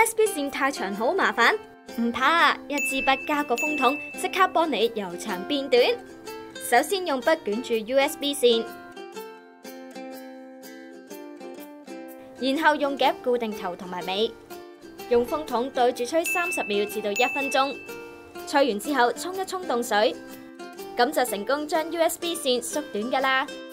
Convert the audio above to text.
USB 線太長好麻煩，唔怕，一支筆加個風筒，即刻幫你由長變短。首先用筆捲住 USB 線，然後用夾固定頭同埋尾，用風筒對住吹30秒至到1分鐘。吹完之後沖一沖凍水，咁就成功將 USB 線縮短㗎啦。